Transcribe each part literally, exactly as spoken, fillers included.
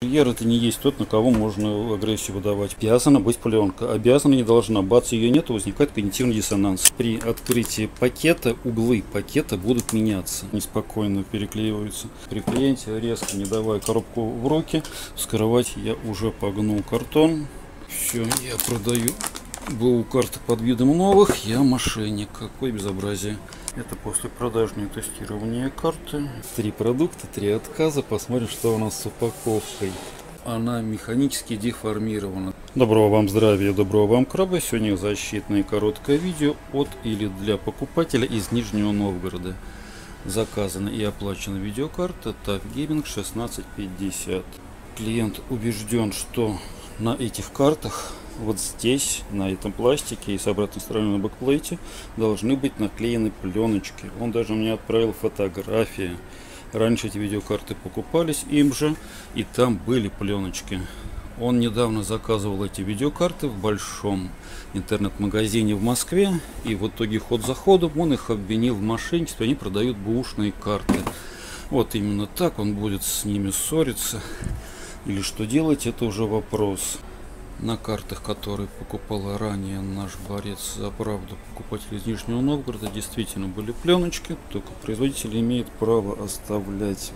Курьер — это не есть тот, на кого можно агрессию выдавать. Обязана быть пленка, обязана, не должна. Бац, ее нет, возникает когнитивный диссонанс. При открытии пакета углы пакета будут меняться, неспокойно переклеиваются. При клиенте резко, не давая коробку в руки, вскрывать я уже погнул картон. Все, я продаю БУ карты под видом новых, я мошенник. Какое безобразие. Это после продажное тестирование карты. Три продукта, три отказа. Посмотрим, что у нас с упаковкой. Она механически деформирована. Доброго вам здравия, доброго вам краба. Сегодня защитное короткое видео от или для покупателя из Нижнего Новгорода. Заказана и оплачена видеокарта так Gaming шестнадцать пятьдесят. Клиент убежден, что на этих картах, вот здесь, на этом пластике и с обратной стороны на бэкплейте, должны быть наклеены пленочки. Он даже мне отправил фотографии. Раньше эти видеокарты покупались им же, и там были пленочки. Он недавно заказывал эти видеокарты в большом интернет-магазине в Москве, и в итоге ход за ходом он их обвинил в мошенничестве. Они продают бэушные карты. Вот именно так он будет с ними ссориться. Или что делать, это уже вопрос. На картах, которые покупал ранее наш борец за правду, покупатель из Нижнего Новгорода, действительно были пленочки, только производитель имеет право оставлять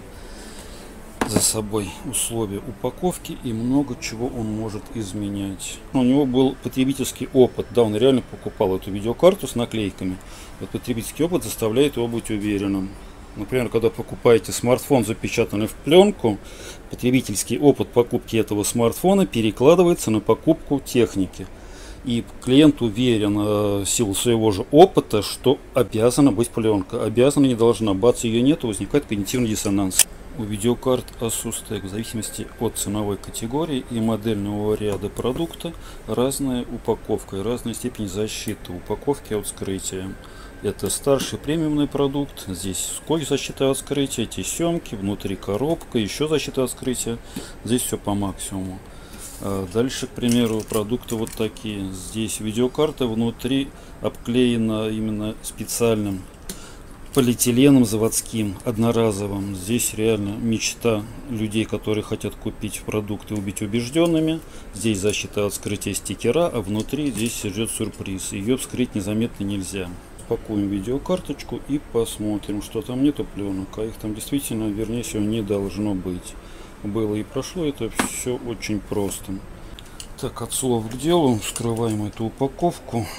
за собой условия упаковки, и много чего он может изменять. У него был потребительский опыт, да, он реально покупал эту видеокарту с наклейками. Вот потребительский опыт заставляет его быть уверенным. Например, когда покупаете смартфон, запечатанный в пленку, потребительский опыт покупки этого смартфона перекладывается на покупку техники. И клиент уверен в силу своего же опыта, что обязана быть пленка. Обязана, не должна. Бац, ее нет, возникает когнитивный диссонанс. У видеокарт Asus TEC в зависимости от ценовой категории и модельного ряда продукта разная упаковка и разная степень защиты упаковки от вскрытия. Это старший премиумный продукт. Здесь скотч защита от вскрытия, тесемки, внутри коробка, еще защита от вскрытия. Здесь все по максимуму. Дальше, к примеру, продукты вот такие. Здесь видеокарта внутри обклеена именно специальным полиэтиленом заводским, одноразовым. Здесь реально мечта людей, которые хотят купить продукты и быть убежденными. Здесь защита от вскрытия стикера, а внутри здесь ждет сюрприз. Ее вскрыть незаметно нельзя. Пакуем видеокарточку и посмотрим, что там нету пленок, а их там действительно, вернее всего, не должно быть. Было и прошло, это все очень просто. Так, от слов к делу, вскрываем эту упаковку.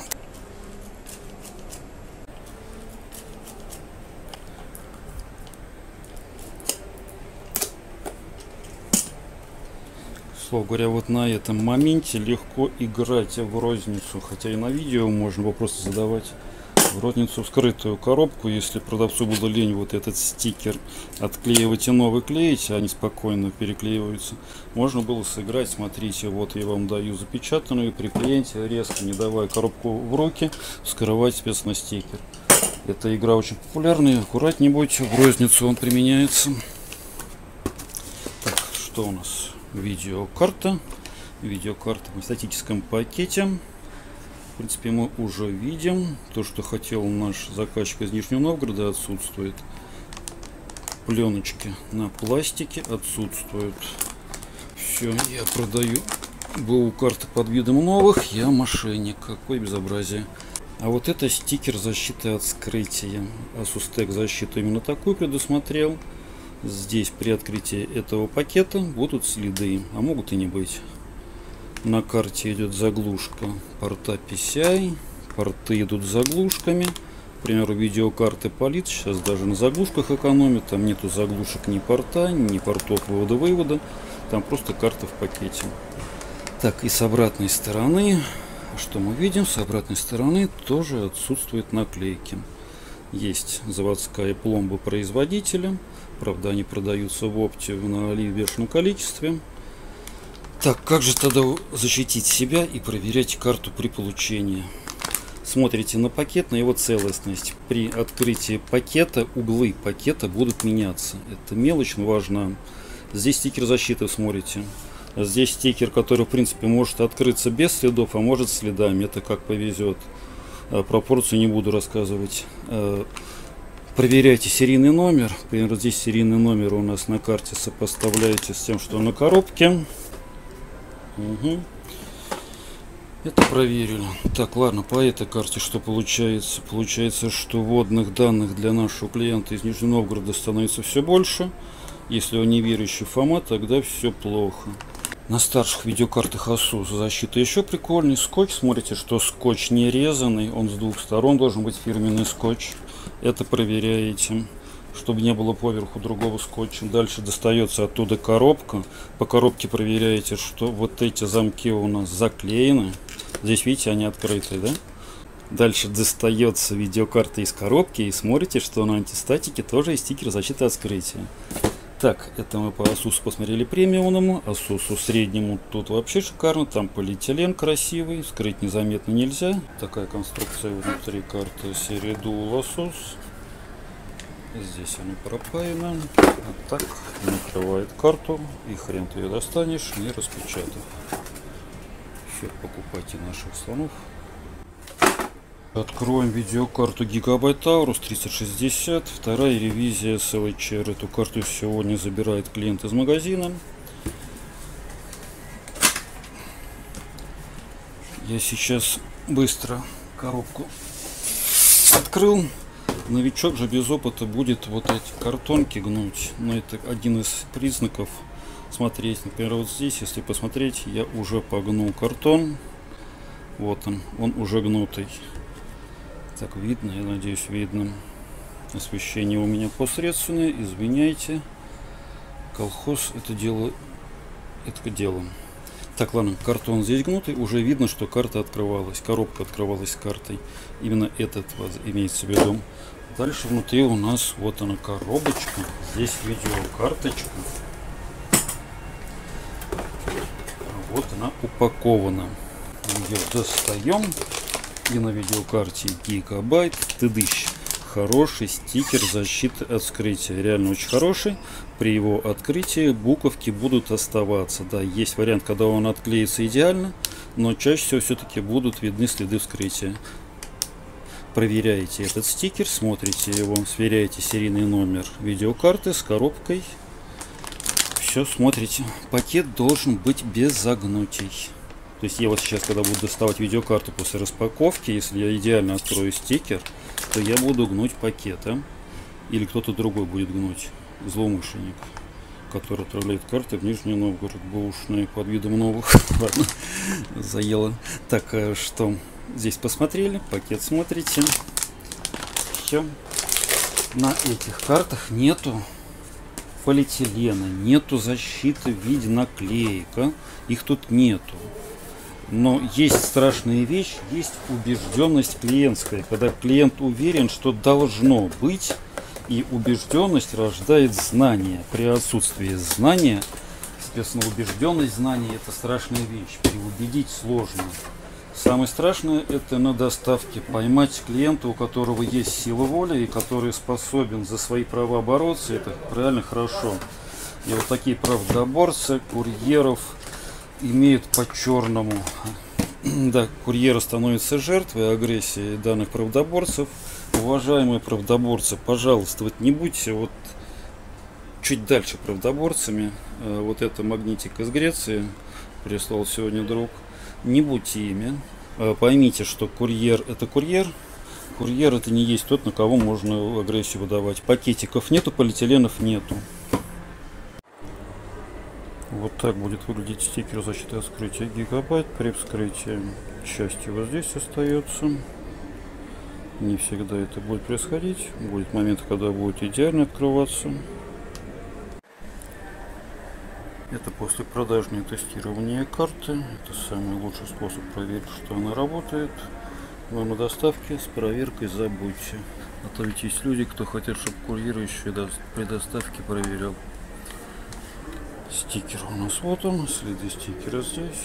Слово говоря, вот на этом моменте легко играть в розницу, хотя и на видео можно вопросы задавать. В розницу вскрытую коробку, если продавцу было лень вот этот стикер отклеивать и новый клеить, они спокойно переклеиваются, можно было сыграть. Смотрите, вот я вам даю запечатанную, при клиенте резко, не давая коробку в руки, вскрывать спецно стикер. Эта игра очень популярная, аккуратнее будьте, в розницу он применяется. Так, что у нас? Видеокарта. Видеокарта в статическом пакете. В принципе, мы уже видим то, что хотел наш заказчик из Нижнего Новгорода, отсутствует. Пленочки на пластике отсутствуют. Все, я продаю БУ карты под видом новых, я мошенник. Какое безобразие. А вот это стикер защиты от вскрытия. Asus TEC защиту именно такую предусмотрел. Здесь при открытии этого пакета будут следы, а могут и не быть. На карте идет заглушка порта пи си ай, порты идут с заглушками. К примеру, видеокарты Polit сейчас даже на заглушках экономят, там нету заглушек ни порта, ни портов вывода-вывода, там просто карта в пакете. Так, и с обратной стороны, что мы видим? С обратной стороны тоже отсутствуют наклейки. Есть заводская пломба производителя, правда они продаются в опте на Али в бешеном количестве. Так, как же тогда защитить себя и проверять карту при получении? Смотрите на пакет, на его целостность. При открытии пакета углы пакета будут меняться. Это мелочь, но важна. Здесь стикер защиты, смотрите. Здесь стикер, который, в принципе, может открыться без следов, а может с следами. Это как повезет. Пропорцию не буду рассказывать. проверяйте серийный номер. Например, здесь серийный номер у нас на карте, сопоставляете с тем, что на коробке. Угу. Это проверили. Так, ладно, по этой карте что получается? Получается, что вводных данных для нашего клиента из Нижнего Новгорода становится все больше. Если он не верующий в ФОМА, тогда все плохо. На старших видеокартах Asus защита еще прикольный. Скотч, смотрите, что скотч не резанный, он с двух сторон должен быть фирменный скотч. Это проверяете, чтобы не было поверху другого скотча. Дальше достается оттуда коробка. По коробке проверяете, что вот эти замки у нас заклеены. Здесь, видите, они открытые, да? Дальше достается видеокарта из коробки и смотрите, что на антистатике тоже есть стикер защиты от вскрытия. Так, это мы по Asus посмотрели премиумному, Asus среднему тут вообще шикарно, там полиэтилен красивый, скрыть незаметно нельзя. Такая конструкция внутри карты серии Dual Asus. Здесь она пропаяна, вот так накрывает карту, и хрен ты ее достанешь, не распечатав. Все, покупайте наших слонов. Откроем видеокарту Gigabyte Aorus тридцать шестьдесят, вторая ревизия эс эл эйч ар. Эту карту сегодня забирает клиент из магазина. Я сейчас быстро коробку открыл. Новичок же без опыта будет вот эти картонки гнуть. Но это один из признаков смотреть. Например, вот здесь, если посмотреть, я уже погнул картон. Вот он, он уже гнутый. Так, видно, я надеюсь, видно. Освещение у меня посредственное, извиняйте. Колхоз это дело, это дело. Так, ладно, картон здесь гнутый, уже видно, что карта открывалась, коробка открывалась с картой. Именно этот вот имеется в виду. Дальше внутри у нас вот она коробочка, здесь видеокарточка. Вот она упакована. Ее достаем. И на видеокарте Gigabyte тыдыщ. Хороший стикер защиты от вскрытия. Реально очень хороший. При его открытии буковки будут оставаться. Да, есть вариант, когда он отклеится идеально, но чаще всего все-таки будут видны следы вскрытия. Проверяете этот стикер, смотрите его, сверяете серийный номер видеокарты с коробкой. Все, смотрите. Пакет должен быть без загнутий. То есть я вот сейчас, когда буду доставать видеокарту после распаковки, если я идеально открою стикер, то я буду гнуть пакетом. Или кто-то другой будет гнуть. Злоумышленник, который отправляет карты в Нижний Новгород. Бэушные под видом новых. Ладно, заело. Так, что здесь посмотрели, пакет смотрите. Все. На этих картах нету полиэтилена, нету защиты в виде наклеек. Их тут нету. Но есть страшная вещь, есть убежденность клиентская, когда клиент уверен, что должно быть, и убежденность рождает знание. При отсутствии знания, соответственно, убежденность знания – это страшная вещь, переубедить сложно. Самое страшное – это на доставке поймать клиента, у которого есть сила воли и который способен за свои права бороться, это реально хорошо. И вот такие правдоборцы, курьеров имеют по-черному. Да, курьеры становятся жертвой агрессии данных правдоборцев. Уважаемые правдоборцы, пожалуйста, вот не будьте вот чуть дальше правдоборцами. Вот это магнитик из Греции прислал сегодня друг. Не будьте ими. Поймите, что курьер это курьер. Курьер это не есть тот, на кого можно агрессию выдавать. Пакетиков нету, полиэтиленов нету. Вот так будет выглядеть стикер защиты от вскрытия Gigabyte. При вскрытии часть его здесь остается. Не всегда это будет происходить. Будет момент, когда будет идеально открываться. Это после продажное тестирование карты. Это самый лучший способ проверить, что она работает. Но на доставке с проверкой забудьте. А то ведь есть люди, кто хотят, чтобы курьер еще и при доставке проверял. Стикер у нас вот он, следы стикера здесь.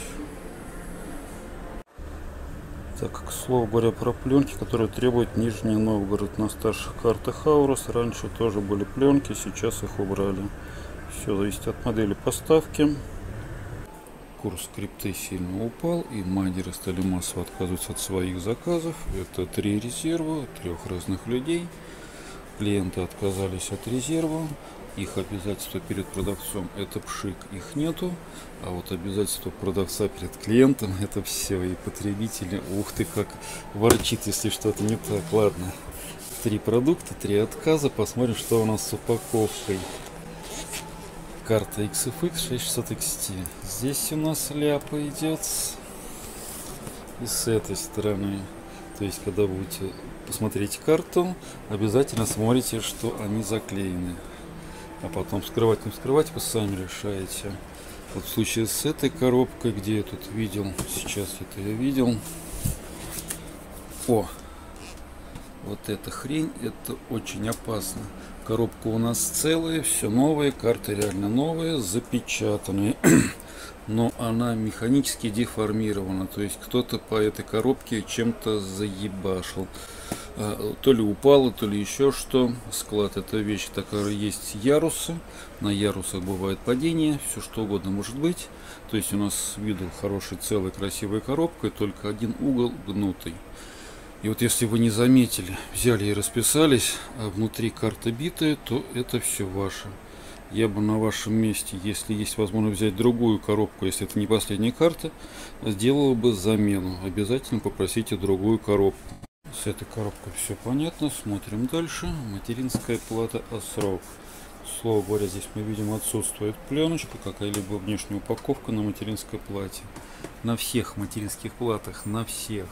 Так, к слову говоря, про пленки, которые требует Нижний Новгород. На старших картах Aorus раньше тоже были пленки, сейчас их убрали. Все зависит от модели поставки. Курс крипты сильно упал, и майнеры стали массово отказываться от своих заказов. Это три резерва, трех разных людей. Клиенты отказались от резерва. Их обязательства перед продавцом — это пшик, их нету. А вот обязательства продавца перед клиентом — это все. И потребители, ух ты, как ворчит, если что-то не так. Ладно, три продукта, три отказа. Посмотрим, что у нас с упаковкой. Карта икс эф икс шесть шестьсот икс ти. Здесь у нас ляпа идет. И с этой стороны. То есть, когда будете посмотреть карту, обязательно смотрите, что они заклеены. А потом вскрывать, не вскрывать, вы сами решаете. Вот в случае с этой коробкой, где я тут видел, сейчас это я видел. О, вот эта хрень, это очень опасно. Коробка у нас целая, все новое, карта реально новая, запечатанная. Но она механически деформирована, то есть кто-то по этой коробке чем-то заебашил. То ли упало, то ли еще что. Склад — это вещь такая, есть ярусы, на ярусах бывает падение, все что угодно может быть. То есть у нас видел хорошая целая красивая коробка, и только один угол гнутый. И вот если вы не заметили, взяли и расписались, а внутри карта битая, то это все ваше. Я бы на вашем месте, если есть возможность взять другую коробку, если это не последняя карта, сделал бы замену. Обязательно попросите другую коробку. С этой коробкой все понятно. Смотрим дальше. Материнская плата Осрок. Слово говоря, здесь мы видим, отсутствует пленочка, какая-либо внешняя упаковка на материнской плате. На всех материнских платах, на всех,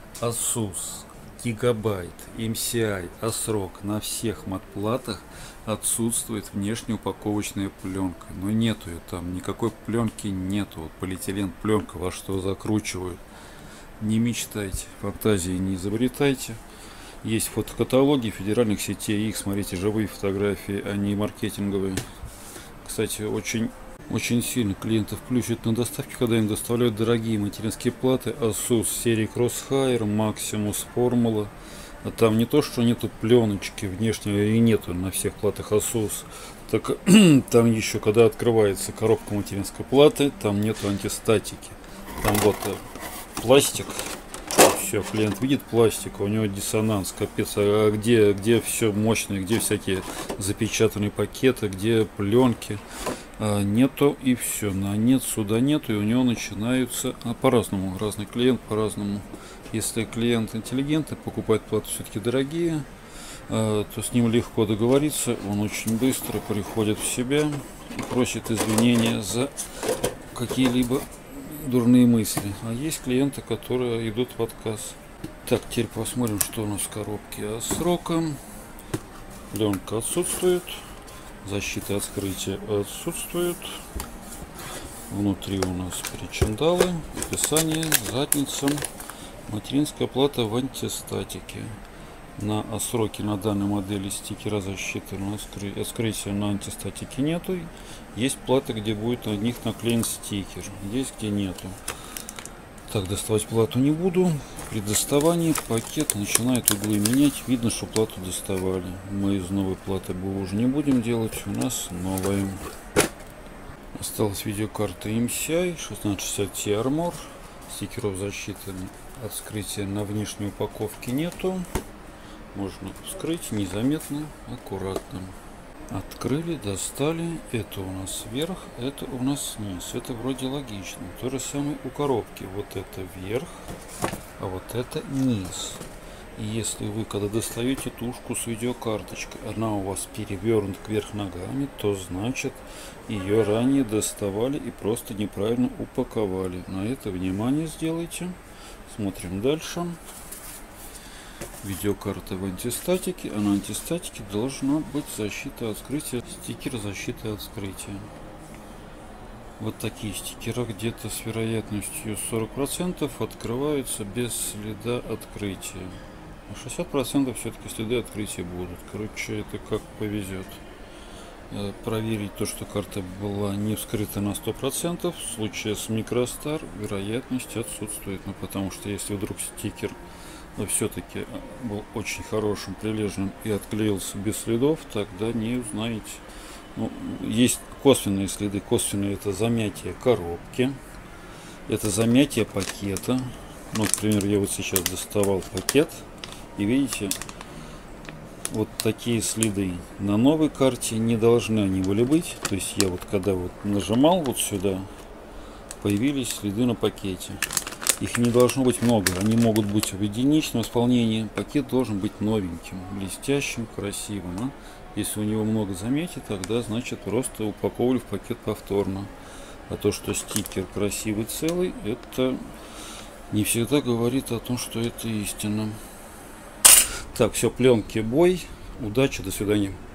Asus, Gigabyte, эм си ай, Осрок, на всех матплатах отсутствует внешняя упаковочная пленка. Но нету ее там, никакой пленки нету. Вот полиэтилен пленка, во что закручивают. Не мечтайте, фантазии не изобретайте. Есть фотокаталоги федеральных сетей, их смотрите, живые фотографии, а не маркетинговые. Кстати, очень, очень сильно клиентов плющит на доставке, когда им доставляют дорогие материнские платы Asus серии Crosshair, Maximus, Formula. А там не то, что нету пленочки внешней, и нету на всех платах Asus. Так там еще, когда открывается коробка материнской платы, там нету антистатики. Там вот пластик. Все, клиент видит пластик, у него диссонанс, капец. А где, где все мощное, где всякие запечатанные пакеты, где пленки? А, нету, и все. На нет, сюда нету, и у него начинаются а, по-разному. Разный клиент по-разному. Если клиент интеллигентный, покупает платы все-таки дорогие, а, то с ним легко договориться. Он очень быстро приходит в себя и просит извинения за какие-либо дурные мысли. А есть клиенты, которые идут в отказ. Так, теперь посмотрим, что у нас в коробке. Сроком пленка отсутствует, защита от вскрытия отсутствует. Внутри у нас причиндалы, описание, задница. Материнская плата в антистатике. На Осроке на данной модели стикера защиты на вскрытия на антистатике нету. Есть платы, где будет на них наклеен стикер. Есть, где нету. Так, доставать плату не буду. При доставании пакет начинает углы менять. Видно, что плату доставали. Мы из новой платы уже не будем делать. У нас новая. Осталась видеокарта эм си ай шестнадцать шестьдесят ти Armor. Стикеров защиты от вскрытия на внешней упаковке нету. Можно вскрыть незаметно, аккуратно. Открыли, достали. Это у нас вверх, это у нас низ. Это вроде логично. То же самое у коробки. Вот это вверх, а вот это низ. И если вы, когда достаете тушку с видеокарточкой, она у вас перевернута кверх ногами, то значит ее ранее доставали и просто неправильно упаковали. На это внимание сделайте. Смотрим дальше. Видеокарта в антистатике, а на антистатике должна быть защита от вскрытия, стикер защиты от вскрытия. Вот такие стикеры где-то с вероятностью сорок процентов открываются без следа открытия. А шестьдесят процентов все-таки следы открытия будут. Короче, это как повезет. Проверить то, что карта была не вскрыта на сто процентов. В случае с Microstar вероятность отсутствует. Ну, потому что если вдруг стикер но все-таки был очень хорошим, прилежным и отклеился без следов, тогда не узнаете. Ну, есть косвенные следы. Косвенные — это замятие коробки, это замятие пакета. Ну, например, я вот сейчас доставал пакет, и видите, вот такие следы на новой карте, не должны они были быть. То есть я вот когда вот нажимал вот сюда, появились следы на пакете. Их не должно быть много, они могут быть в единичном исполнении. Пакет должен быть новеньким, блестящим, красивым. А? Если у него много заметий, тогда значит просто упаковали в пакет повторно. А то, что стикер красивый целый, это не всегда говорит о том, что это истина. Так, все, пленки бой. Удачи, до свидания.